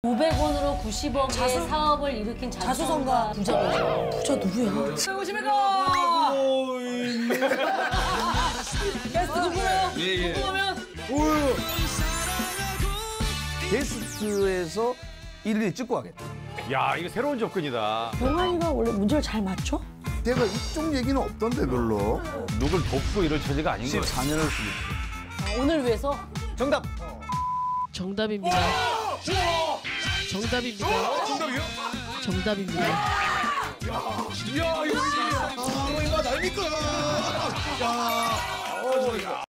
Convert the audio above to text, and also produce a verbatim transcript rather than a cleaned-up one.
오백 원으로 구십억의 자수... 사업을 일으킨 자수성가 부자죠. 부자 누구야? 누구십니까? 게스트 누구예요? 예, 예. 궁금하면? 게스트에서 일일이 찍고 가겠다. 야, 이거 새로운 접근이다. 병환이가 원래 문제를 잘 맞춰? 내가 이쪽 얘기는 없던데 별로. 누굴 돕고 이럴 처지가 아닌 거예요. 십사 년을 쓰고. 오늘 위해서? 정답. 정답입니다. 정답입니다. 정답이요? 정답입니다. 야, 이거 웬일이야. 아, 이거 날 믿거라. 야.